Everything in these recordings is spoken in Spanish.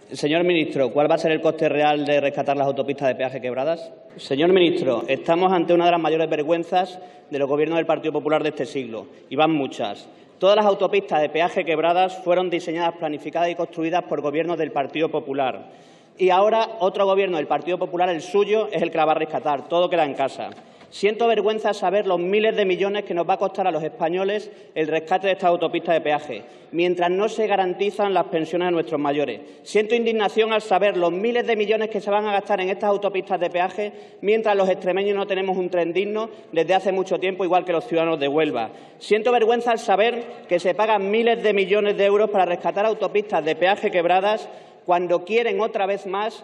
Señor ministro, ¿cuál va a ser el coste real de rescatar las autopistas de peaje quebradas? Señor ministro, estamos ante una de las mayores vergüenzas de los gobiernos del Partido Popular de este siglo, y van muchas. Todas las autopistas de peaje quebradas fueron diseñadas, planificadas y construidas por gobiernos del Partido Popular. Y ahora otro gobierno del Partido Popular, el suyo, es el que la va a rescatar. Todo queda en casa. Siento vergüenza saber los miles de millones que nos va a costar a los españoles el rescate de estas autopistas de peaje, mientras no se garantizan las pensiones de nuestros mayores. Siento indignación al saber los miles de millones que se van a gastar en estas autopistas de peaje, mientras los extremeños no tenemos un tren digno desde hace mucho tiempo, igual que los ciudadanos de Huelva. Siento vergüenza al saber que se pagan miles de millones de euros para rescatar autopistas de peaje quebradas cuando quieren otra vez más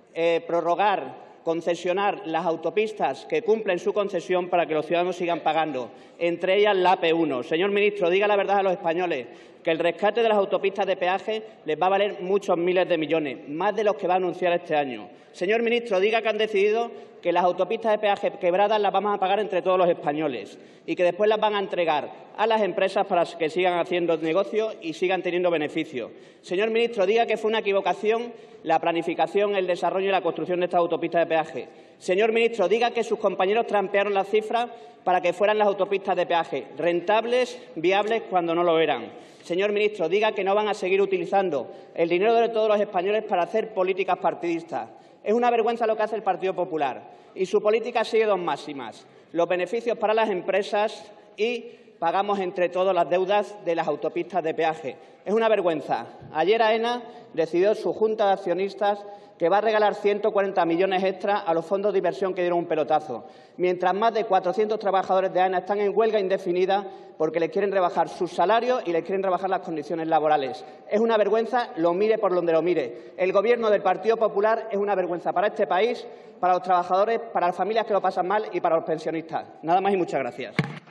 concesionar las autopistas que cumplen su concesión para que los ciudadanos sigan pagando, entre ellas la AP1. Señor ministro, diga la verdad a los españoles, que el rescate de las autopistas de peaje les va a valer muchos miles de millones, más de los que va a anunciar este año. Señor ministro, diga que han decidido que las autopistas de peaje quebradas las vamos a pagar entre todos los españoles y que después las van a entregar a las empresas para que sigan haciendo negocio y sigan teniendo beneficios. Señor ministro, diga que fue una equivocación la planificación, el desarrollo y la construcción de estas autopistas de peaje. Señor ministro, diga que sus compañeros trampearon las cifras para que fueran las autopistas de peaje rentables, viables, cuando no lo eran. Señor ministro, diga que no van a seguir utilizando el dinero de todos los españoles para hacer políticas partidistas. Es una vergüenza lo que hace el Partido Popular y su política sigue dos máximas: los beneficios para las empresas y pagamos entre todos las deudas de las autopistas de peaje. Es una vergüenza. Ayer AENA decidió su Junta de Accionistas que va a regalar 140 millones extra a los fondos de inversión que dieron un pelotazo, mientras más de 400 trabajadores de AENA están en huelga indefinida porque les quieren rebajar sus salarios y les quieren rebajar las condiciones laborales. Es una vergüenza, lo mire por donde lo mire. El Gobierno del Partido Popular es una vergüenza para este país, para los trabajadores, para las familias que lo pasan mal y para los pensionistas. Nada más y muchas gracias.